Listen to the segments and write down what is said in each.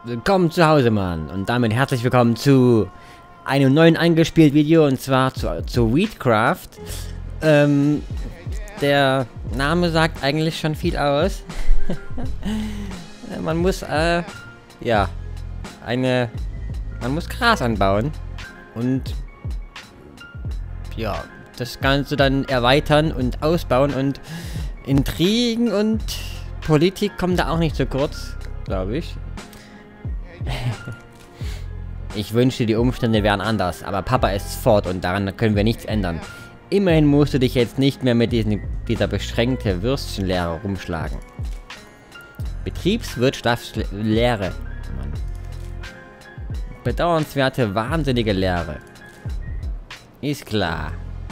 Willkommen zu Hause, Mann. Und damit herzlich willkommen zu einem neuen eingespielt Video, und zwar zu Wheatcraft. Der Name sagt eigentlich schon viel aus. Man muss, ja, man muss Gras anbauen und, ja, das Ganze dann erweitern und ausbauen, und Intrigen und Politik kommen da auch nicht zu kurz, glaube ich. Ich wünschte, die Umstände wären anders, aber Papa ist fort und daran können wir nichts ändern. Immerhin musst du dich jetzt nicht mehr mit dieser beschränkten Würstchenlehre rumschlagen. Betriebswirtschaftslehre. Mann. Bedauernswerte, wahnsinnige Lehre. Ist klar.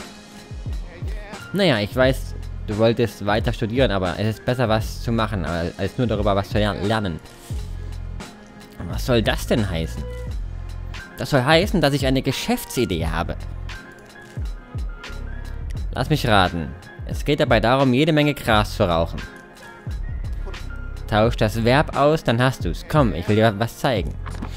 Naja, ich weiß, du wolltest weiter studieren, aber es ist besser, was zu machen, als nur darüber was zu lernen. Was soll das denn heißen? Das soll heißen, dass ich eine Geschäftsidee habe. Lass mich raten. Es geht dabei darum, jede Menge Gras zu rauchen. Tausch das Verb aus, dann hast du's. Komm, ich will dir was zeigen.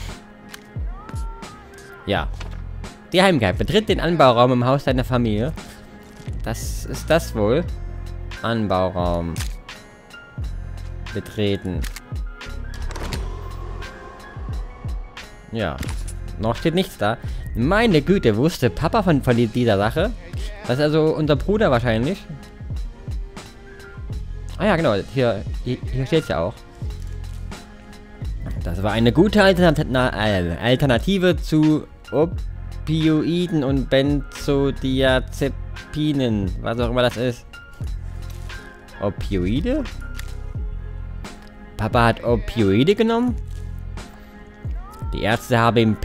Ja. Die Heimkehr. Betritt den Anbauraum im Haus deiner Familie. Das ist das wohl. Anbauraum. Betreten. Ja. Noch steht nichts da. Meine Güte, wusste Papa von dieser Sache? Das ist also unser Bruder wahrscheinlich. Ah ja, genau. Hier steht es ja auch. Das war eine gute Alternative zu Opioiden und Benzodiazepinen. Was auch immer das ist. Opioide? Papa hat Opioide genommen? Die Ärzte haben ihm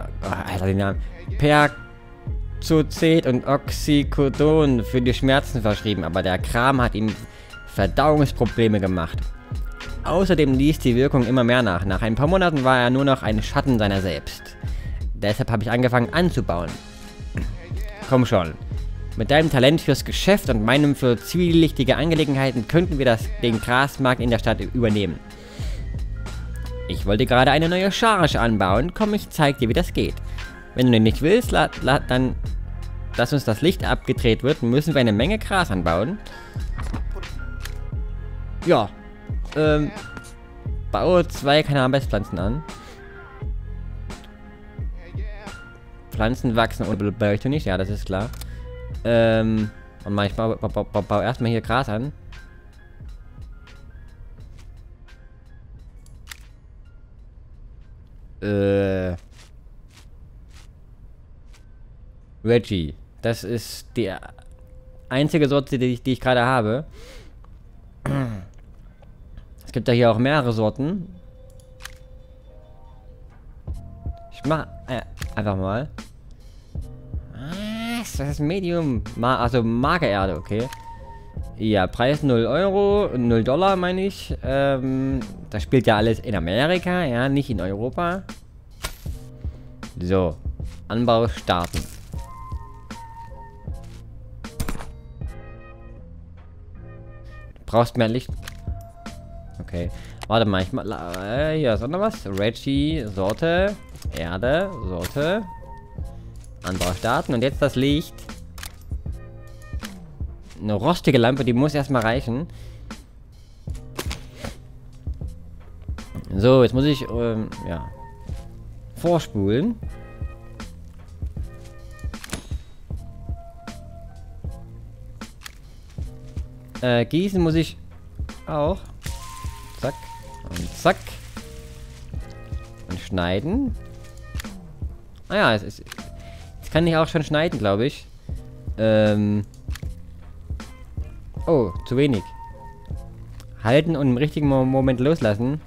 Percocet und Oxycodon für die Schmerzen verschrieben, aber der Kram hat ihm Verdauungsprobleme gemacht. Außerdem ließ die Wirkung immer mehr nach. Nach ein paar Monaten war er nur noch ein Schatten seiner selbst. Deshalb habe ich angefangen anzubauen. Komm schon. Mit deinem Talent fürs Geschäft und meinem für zwielichtige Angelegenheiten könnten wir den Grasmarkt in der Stadt übernehmen. Ich wollte gerade eine neue Charge anbauen. Komm, ich zeig dir, wie das geht. Wenn du nicht willst, dann, dass uns das Licht abgedreht wird, müssen wir eine Menge Gras anbauen. Ja. Baue 2 Cannabispflanzen an. Pflanzen wachsen und beleuchten nicht, ja, das ist klar. Und ich baue erstmal hier Gras an. Reggie. Das ist die einzige Sorte, die ich gerade habe. Es gibt da hier auch mehrere Sorten. Ich mach einfach mal. Das ist Medium. Also Magererde, okay. Ja, Preis 0 Euro, 0 Dollar meine ich. Das spielt ja alles in Amerika, ja, nicht in Europa. So, Anbau starten. Du brauchst mehr Licht. Okay, warte mal, hier ist auch noch was. Reggie, Sorte, Erde, Sorte. Anbau starten und jetzt das Licht. Eine rostige Lampe, die muss erstmal reichen. So, jetzt muss ich, ja, vorspulen. Gießen muss ich auch. Zack. Und zack. Und schneiden. Ah ja, jetzt kann ich auch schon schneiden, glaube ich. Oh, zu wenig. Halten und im richtigen Moment loslassen.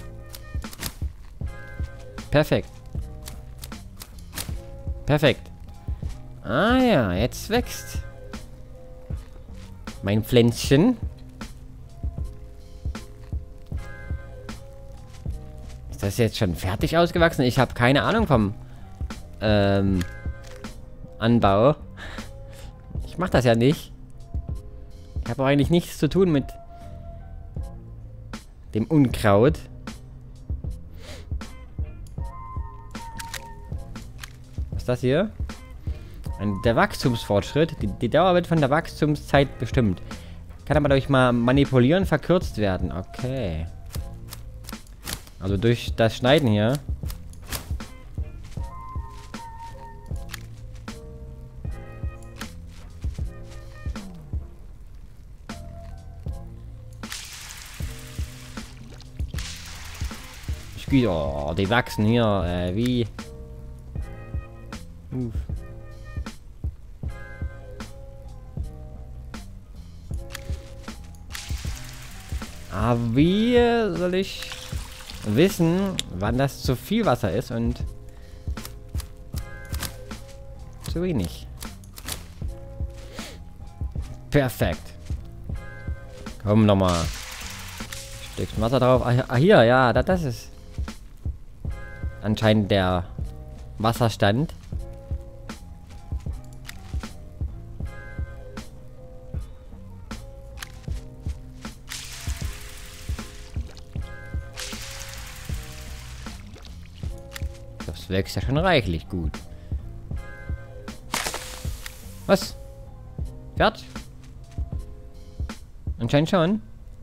Perfekt. Perfekt. Ah ja, jetzt wächst mein Pflänzchen. Ist das jetzt schon fertig ausgewachsen? Ich habe keine Ahnung vom Anbau. Ich mache das ja nicht. Ich habe auch eigentlich nichts zu tun mit dem Unkraut. ist das hier? Der Wachstumsfortschritt. Die Dauer wird von der Wachstumszeit bestimmt. Kann aber durch mal manipulieren verkürzt werden. Okay. Also durch das Schneiden hier. Oh, die wachsen hier, wie... Aber wie soll ich wissen, wann das zu viel Wasser ist und zu wenig? Perfekt. Komm nochmal. Stückchen Wasser drauf. Ah, hier, ja, das ist anscheinend der Wasserstand. Das wächst ja schon reichlich gut. Was? Fertig? Anscheinend schon.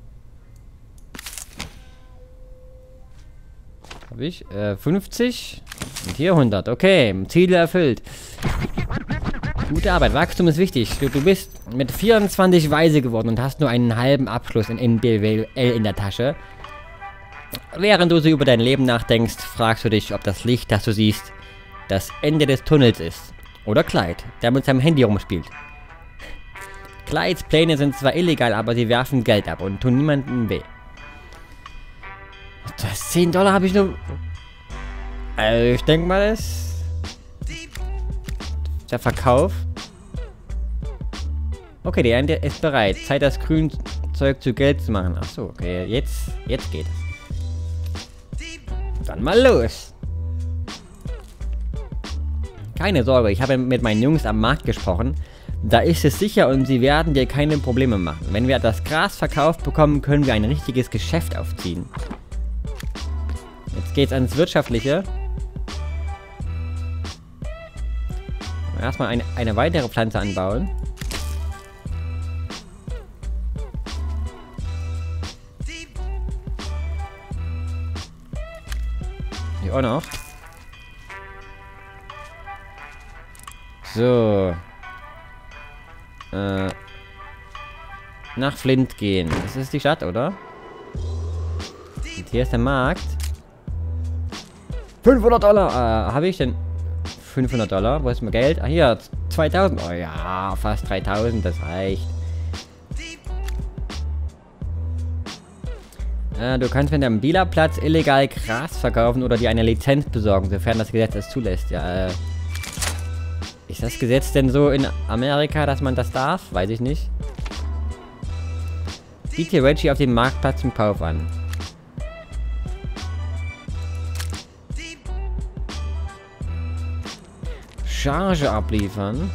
Habe ich 50 und hier 100. Okay, Ziele erfüllt. Gute Arbeit. Wachstum ist wichtig. Du bist mit 24 weise geworden und hast nur einen halben Abschluss in BWL in der Tasche. Während du so über dein Leben nachdenkst, fragst du dich, ob das Licht, das du siehst, das Ende des Tunnels ist. Oder Clyde, der mit seinem Handy rumspielt. Clydes Pläne sind zwar illegal, aber sie werfen Geld ab und tun niemandem weh. Das 10 Dollar habe ich nur... Also ich denke mal, das... Der Verkauf. Okay, der Ende ist bereit. Zeit, das Grünzeug zu Geld zu machen. Ach so, okay. Jetzt geht es. Dann mal los. Keine Sorge, ich habe mit meinen Jungs am Markt gesprochen. Da ist es sicher und sie werden dir keine Probleme machen. Wenn wir das Gras verkauft bekommen, können wir ein richtiges Geschäft aufziehen. Jetzt geht's ans Wirtschaftliche. Erstmal eine weitere Pflanze anbauen. Hier auch noch. So. Nach Flint gehen. Das ist die Stadt, oder? Und hier ist der Markt. 500 Dollar. Habe ich denn 500 Dollar? Wo ist mein Geld? Ah, hier. 2000. Oh ja, fast 3000. Das reicht. Du kannst mit einem Dealerplatz illegal Gras verkaufen oder dir eine Lizenz besorgen, sofern das Gesetz es zulässt. Ja, ist das Gesetz denn so in Amerika, dass man das darf? Weiß ich nicht. Biete Reggie auf dem Marktplatz zum Kauf an. Charge abliefern.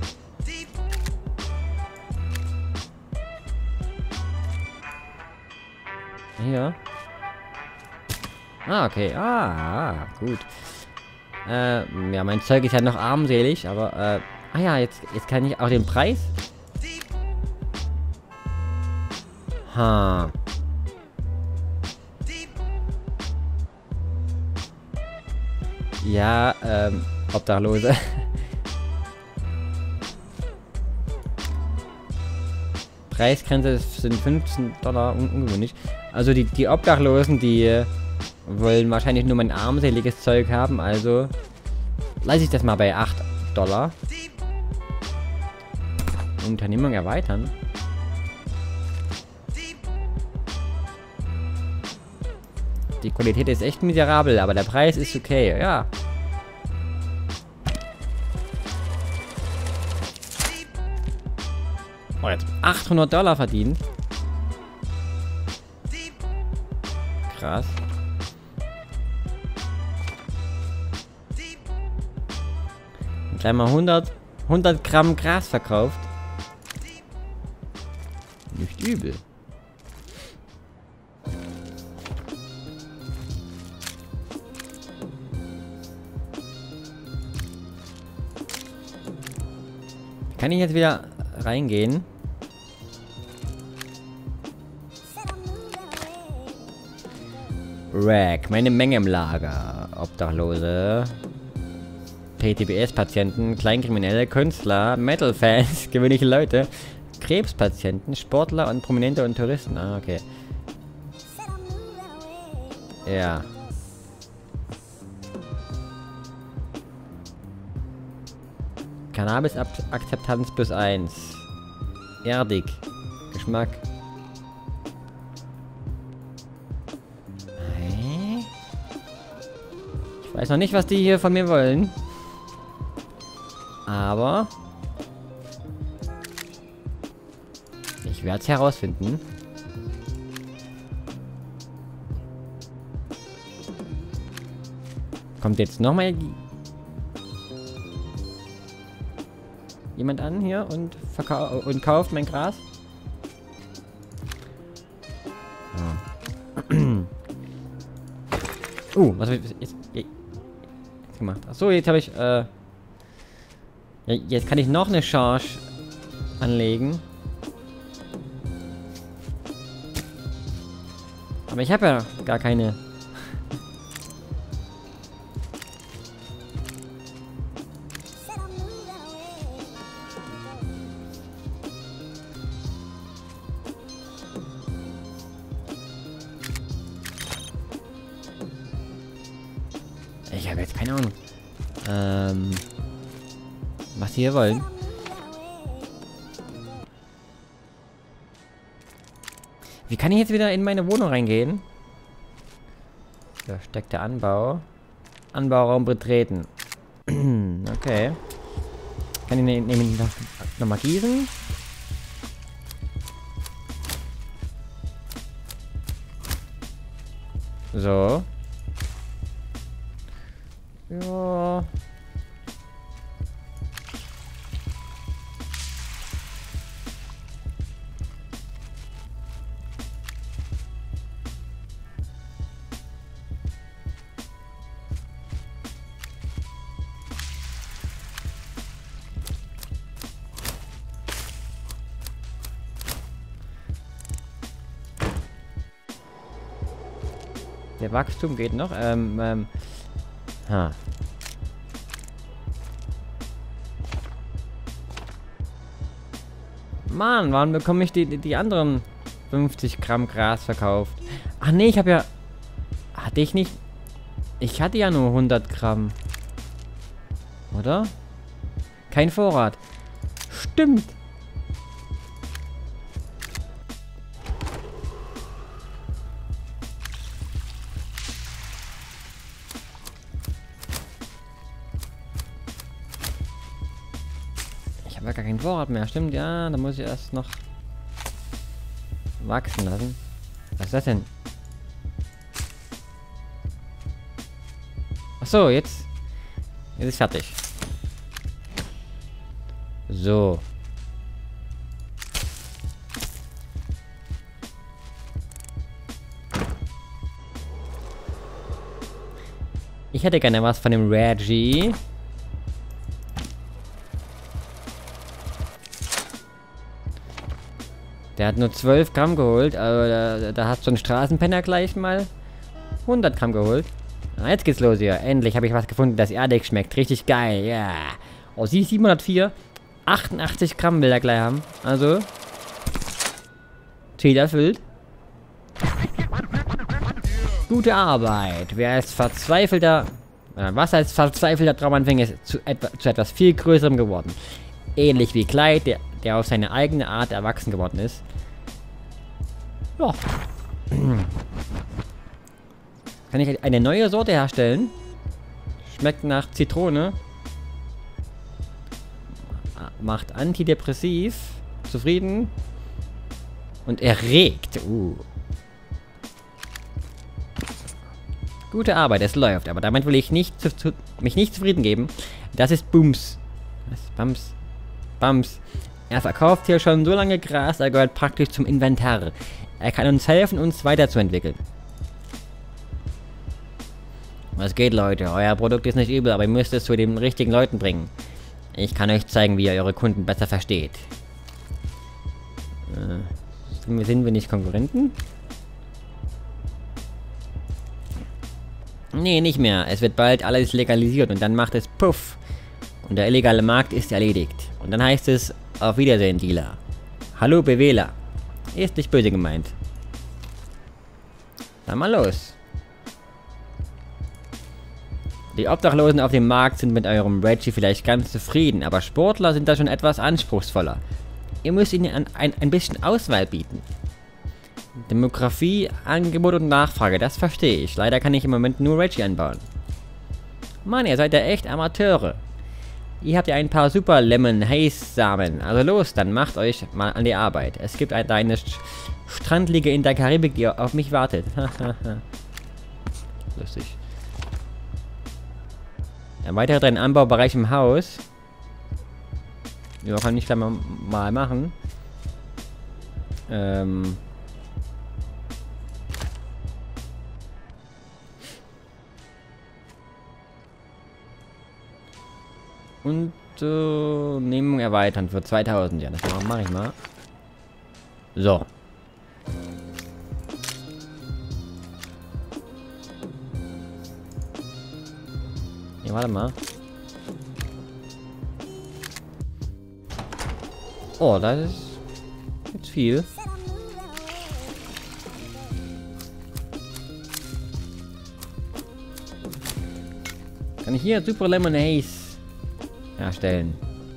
Hier. Ah, okay. Gut. Ja, mein Zeug ist ja noch armselig, aber, ah ja, jetzt kann ich auch den Preis. Ha. Ja, Obdachlose. Preisgrenze sind 15 Dollar, ungewöhnlich. Also die Obdachlosen, die wollen wahrscheinlich nur mein armseliges Zeug haben, also lasse ich das mal bei 8 Dollar. Unternehmung erweitern. Die Qualität ist echt miserabel, aber der Preis ist okay, ja. Oh, jetzt 800 Dollar verdient. Krass. Gleich mal 100 Gramm Gras verkauft. Nicht übel. Kann ich jetzt wieder reingehen? Rack, meine Menge im Lager. Obdachlose. PTBS-Patienten, Kleinkriminelle, Künstler, Metal-Fans, gewöhnliche Leute, Krebspatienten, Sportler und Prominente und Touristen. Ah, okay. Ja. Cannabis-Akzeptanz +1. Erdig. Geschmack. Hä? Ich weiß noch nicht, was die hier von mir wollen. Aber ich werde es herausfinden. Kommt jetzt nochmal jemand an hier und kauft mein Gras? Oh. Was habe ich jetzt gemacht? Achso, jetzt habe ich ja, jetzt kann ich noch eine Charge anlegen. Aber ich habe ja gar keine. Ich habe jetzt keine Ahnung. Was sie hier wollen. Wie kann ich jetzt wieder in meine Wohnung reingehen? Versteckter Anbau. Anbauraum betreten. Okay. Kann ich nämlich noch mal gießen? So. Ja. Der Wachstum geht noch. Mann, wann bekomme ich die anderen 50 Gramm Gras verkauft? Ach nee, ich habe ja... Hatte ich nicht... Ich hatte ja nur 100 Gramm. Oder? Kein Vorrat. Stimmt. Ich habe ja gar keinen Vorrat mehr. Stimmt, ja. Da muss ich erst noch wachsen lassen. Was ist das denn? Ach so, jetzt ist fertig. So. Ich hätte gerne was von dem Reggie. Der hat nur 12 Gramm geholt, aber da hat so ein Straßenpenner gleich mal 100 Gramm geholt. Ah, jetzt geht's los hier. Endlich habe ich was gefunden, das erdig schmeckt. Richtig geil, ja. Yeah. Oh, sie 704. 88 Gramm will er gleich haben. Also. Ziel erfüllt. Gute Arbeit. Wer ist verzweifelter... Was als verzweifelter Traumanfänger ist zu etwas viel Größerem geworden. Ähnlich wie Clyde, der auf seine eigene Art erwachsen geworden ist. Ja. Kann ich eine neue Sorte herstellen? Schmeckt nach Zitrone. Macht antidepressiv. Zufrieden. Und erregt. Gute Arbeit, es läuft. Aber damit will ich mich nicht zufrieden geben. Das ist Bums. Was? Bums. Bums. Er verkauft hier schon so lange Gras, er gehört praktisch zum Inventar. Er kann uns helfen, uns weiterzuentwickeln. Was geht, Leute? Euer Produkt ist nicht übel, aber ihr müsst es zu den richtigen Leuten bringen. Ich kann euch zeigen, wie ihr eure Kunden besser versteht. Sind wir nicht Konkurrenten? Nee, nicht mehr. Es wird bald alles legalisiert und dann macht es Puff. Und der illegale Markt ist erledigt. Und dann heißt es, auf Wiedersehen, Dealer. Hallo, Bewähler. Ist nicht böse gemeint. Dann mal los. Die Obdachlosen auf dem Markt sind mit eurem Reggie vielleicht ganz zufrieden, aber Sportler sind da schon etwas anspruchsvoller. Ihr müsst ihnen ein bisschen Auswahl bieten. Demografie, Angebot und Nachfrage, das verstehe ich. Leider kann ich im Moment nur Reggie anbauen. Mann, ihr seid ja echt Amateure. Ihr habt ja ein paar super Lemon Haze Samen. Also los, dann macht euch mal an die Arbeit. Es gibt eine Strandliege in der Karibik, die auf mich wartet. Lustig. Erweitert einen Anbaubereich im Haus. Ja, kann ich gleich mal machen. Und Unternehmung erweitern für 2000. Ja, das mache ich mal. So. Ja, warte mal. Oh, das ist jetzt viel. Kann ich hier Super Lemon Haze herstellen.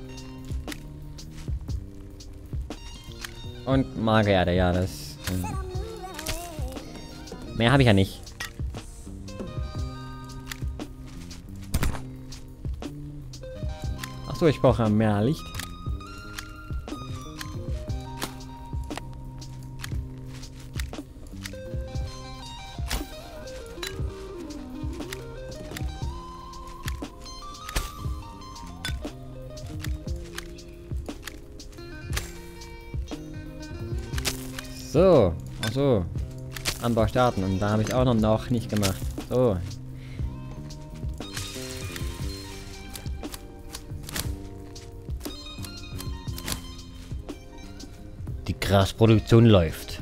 Und Margarete, ja, das... mehr habe ich ja nicht. Achso, ich brauche mehr Licht. So, achso. Anbau starten. Und da habe ich auch noch nicht gemacht. So. Die Grasproduktion läuft.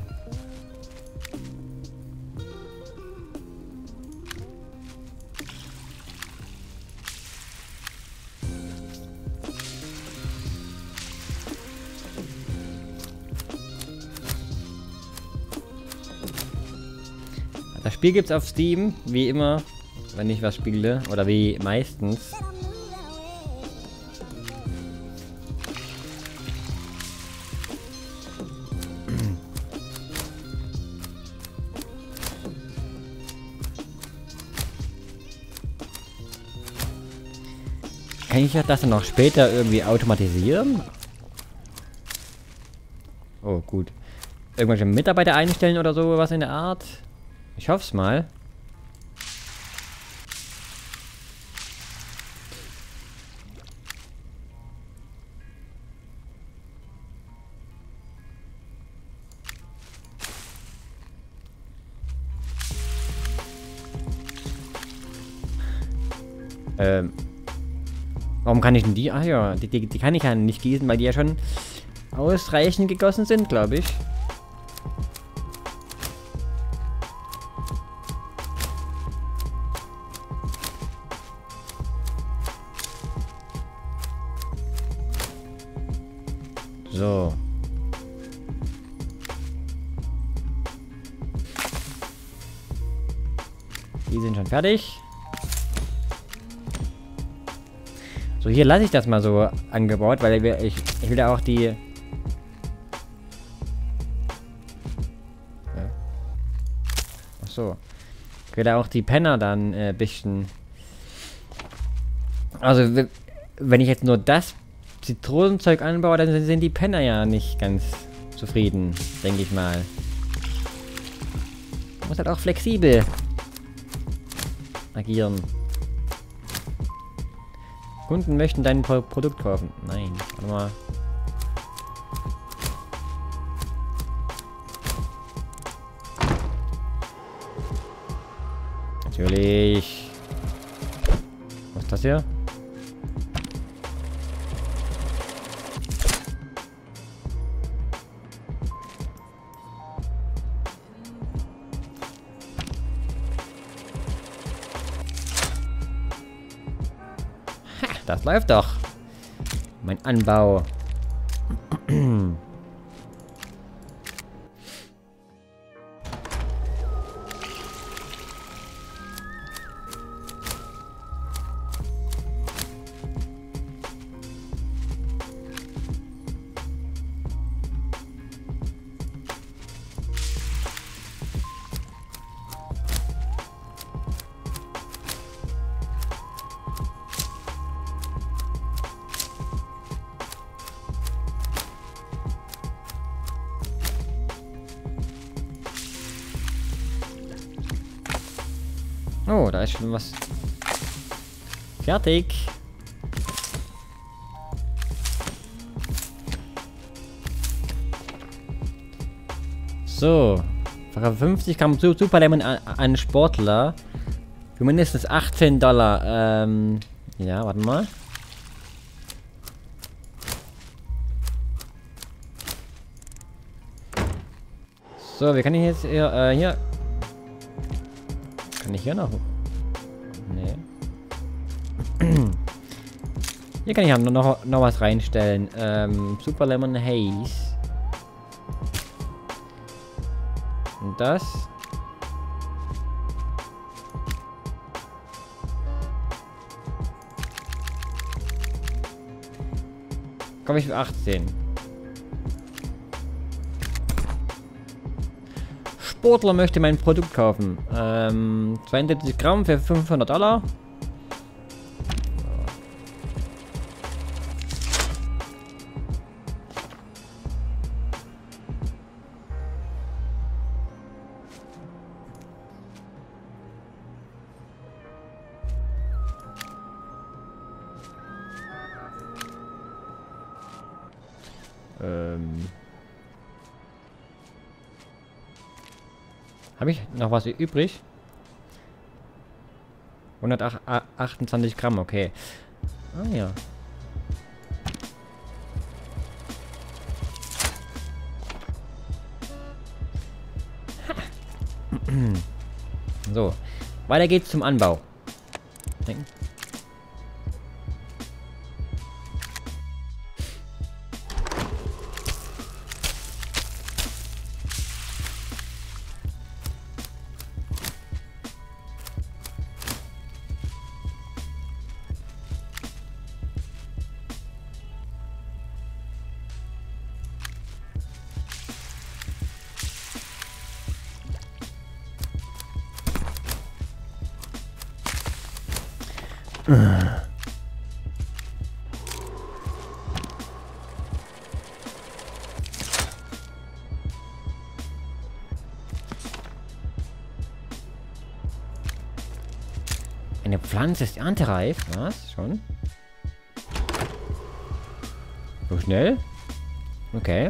Das Spiel gibt's auf Steam, wie immer, wenn ich was spiele, oder wie meistens. Kann ich das dann noch später irgendwie automatisieren? Oh, gut. Irgendwelche Mitarbeiter einstellen oder so, was in der Art? Ich hoffe es mal. Warum kann ich denn die? Ah ja, die kann ich ja nicht gießen, weil die ja schon ausreichend gegossen sind, glaube ich. So. Die sind schon fertig. So, hier lasse ich das mal so angebaut, weil ich will da auch die... Ja. Ach so. Ich will da auch die Penner dann ein bisschen... Also, wenn ich jetzt nur das Zitronenzeug anbaue, dann sind die Penner ja nicht ganz zufrieden, denke ich mal. Man muss halt auch flexibel agieren. Kunden möchten dein Produkt kaufen. Nein, warte mal. Natürlich. Was ist das hier? das läuft doch. Mein Anbau. Oh, da ist schon was fertig. So. Für 50 kam Super Lemon an Sportler. Für mindestens $18. Ja, warte mal. So, wie kann ich jetzt hier... Kann ich hier noch... Nee. Hier kann ich noch was reinstellen. Super Lemon Haze. Und das. Komme ich für 18. Sportler möchte mein Produkt kaufen. 72 Gramm für $500. Habe ich noch was übrig? 128 Gramm, okay. Ah ja. So, weiter geht's zum Anbau. Eine Pflanze ist erntereif. Was? Schon? So schnell? Okay.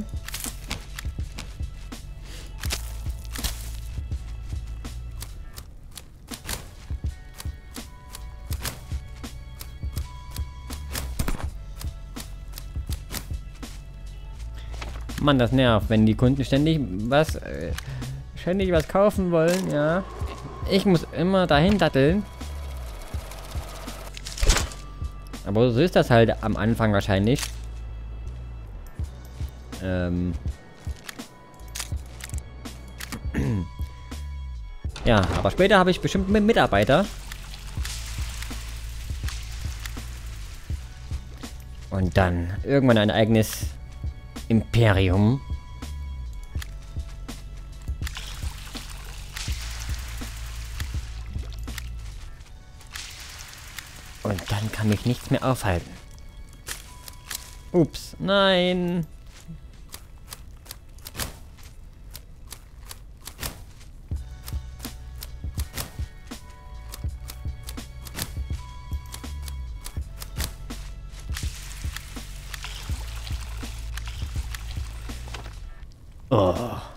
Mann, das nervt, wenn die Kunden ständig was kaufen wollen, ja. Ich muss immer dahin datteln. Aber so ist das halt am Anfang wahrscheinlich. Ja, aber später habe ich bestimmt Mitarbeiter. Und dann irgendwann ein eigenes Imperium. Und dann kann mich nichts mehr aufhalten. Ups, nein. Oh.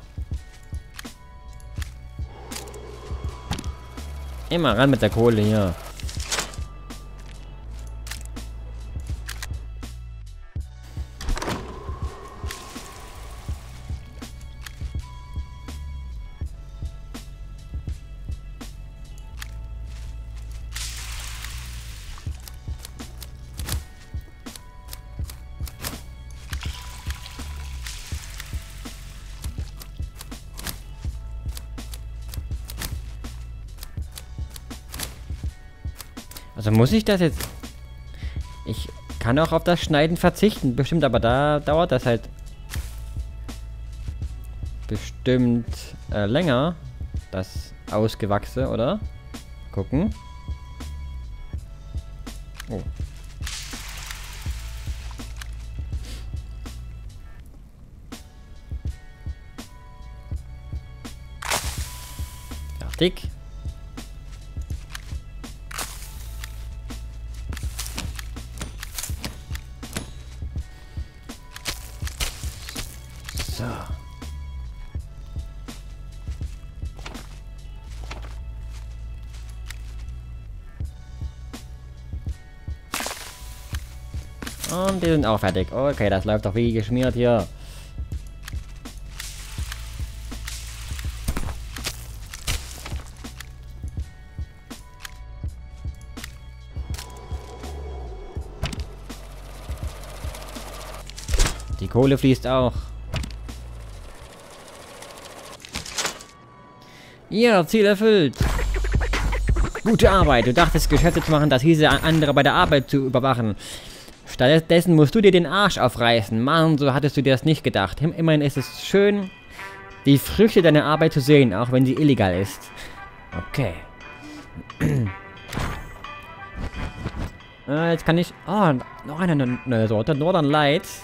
Immer ran mit der Kohle hier. Also muss ich das jetzt... Ich kann auch auf das Schneiden verzichten, bestimmt, aber da dauert das halt bestimmt länger. Das Ausgewachse, oder? Gucken. Oh. Fertig. So. Und die sind auch fertig. Okay, das läuft doch wie geschmiert hier. Die Kohle fließt auch. Ja, Ziel erfüllt. Gute Arbeit. Du dachtest, Geschäfte zu machen, das hieße, andere bei der Arbeit zu überwachen. Stattdessen musst du dir den Arsch aufreißen. Mann, so hattest du dir das nicht gedacht. Immerhin ist es schön, die Früchte deiner Arbeit zu sehen, auch wenn sie illegal ist. Okay. Jetzt kann ich... Oh, noch eine neue Sorte. Northern Lights.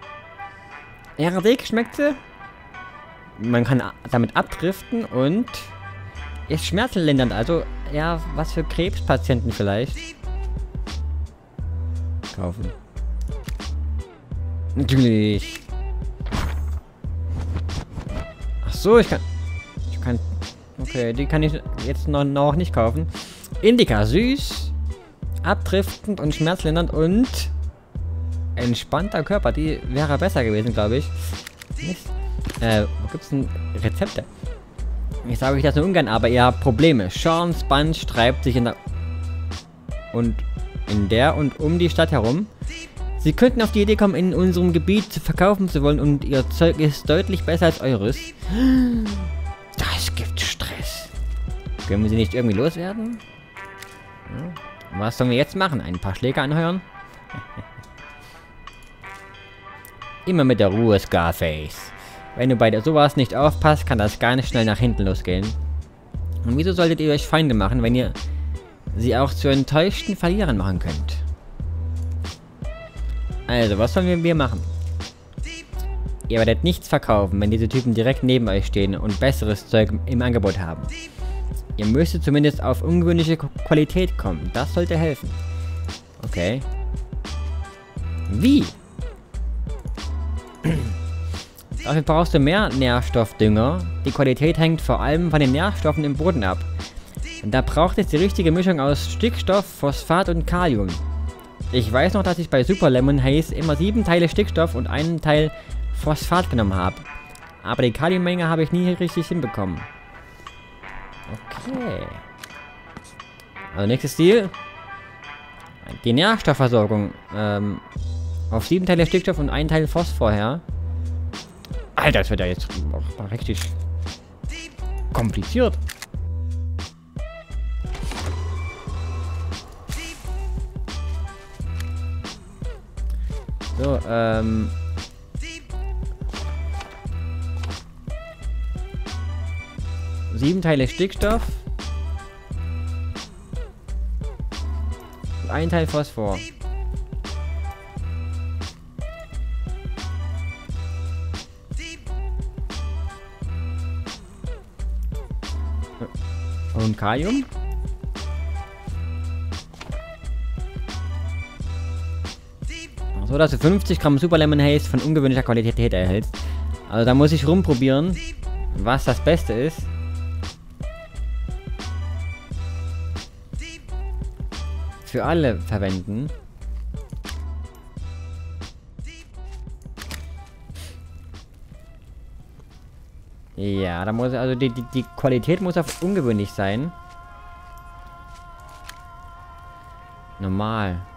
Erik, schmeckt sie? Man kann damit abdriften und ist schmerzlindernd. Also, ja, was für Krebspatienten vielleicht. Kaufen. Natürlich. Ach so, ich kann... Okay, die kann ich jetzt noch nicht kaufen. Indica, süß, abdriftend und schmerzlindernd und entspannter Körper. Die wäre besser gewesen, glaube ich. Mist. Wo gibt's denn Rezepte? Ich sage euch das nur ungern, aber ihr habt Probleme. Sean Sponge treibt sich in der und um die Stadt herum. Sie könnten auf die Idee kommen, in unserem Gebiet verkaufen zu wollen und ihr Zeug ist deutlich besser als eures. Das gibt Stress. Können wir sie nicht irgendwie loswerden? Ja. Was sollen wir jetzt machen? Ein paar Schläge anheuern? Immer mit der Ruhe, Scarface. Wenn du bei sowas nicht aufpasst, kann das ganz schnell nach hinten losgehen. Und wieso solltet ihr euch Feinde machen, wenn ihr sie auch zu enttäuschten Verlierern machen könnt? Also, was sollen wir machen? Ihr werdet nichts verkaufen, wenn diese Typen direkt neben euch stehen und besseres Zeug im Angebot haben. Ihr müsstet zumindest auf ungewöhnliche Qualität kommen. Das sollte helfen. Okay. Wie? Dafür brauchst du mehr Nährstoffdünger. Die Qualität hängt vor allem von den Nährstoffen im Boden ab. Und da braucht es die richtige Mischung aus Stickstoff, Phosphat und Kalium. Ich weiß noch, dass ich bei Super Lemon Haze immer 7 Teile Stickstoff und einen Teil Phosphat genommen habe. Aber die Kaliummenge habe ich nie richtig hinbekommen. Okay. Also nächstes Ziel. Die Nährstoffversorgung. Auf 7 Teile Stickstoff und einen Teil Phosphor her. Alter, das wird ja jetzt auch mal richtig kompliziert. So, 7 Teile Stickstoff. Und ein Teil Phosphor. Und Kalium. So, dass du 50 Gramm Super Lemon Haze von ungewöhnlicher Qualität erhältst. Also da muss ich rumprobieren, was das Beste ist. Für alle verwenden. Ja, da muss also die Qualität muss auf ungewöhnlich sein. Normal.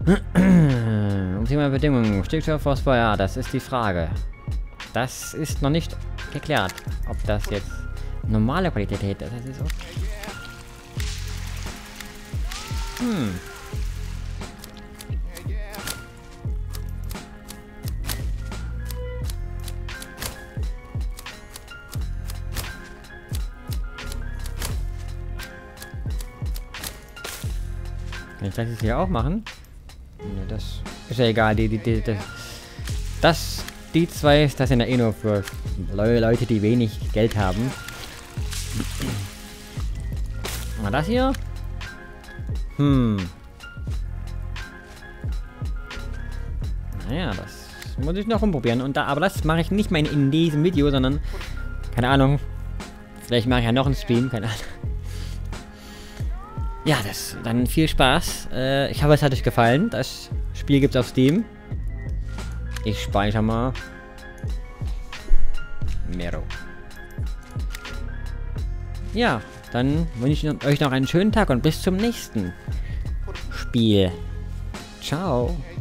Optimale Bedingungen. Stickstoff, Phosphor, ja, das ist die Frage. Das ist noch nicht geklärt, ob das jetzt normale Qualität ist. Das ist okay. Kann ich das jetzt hier auch machen? Ne, das ist ja egal. Die zwei ist das sind ja eh nur für Leute, die wenig Geld haben. Mal das hier? Naja, das muss ich noch rumprobieren. Aber das mache ich nicht mal in diesem Video, sondern, keine Ahnung, vielleicht mache ich ja noch einen Stream, keine Ahnung. Ja, dann viel Spaß. Ich hoffe, es hat euch gefallen. Das Spiel gibt es auf Steam. Ich speichere mal. Mero. Ja, dann wünsche ich euch noch einen schönen Tag und bis zum nächsten Spiel. Ciao.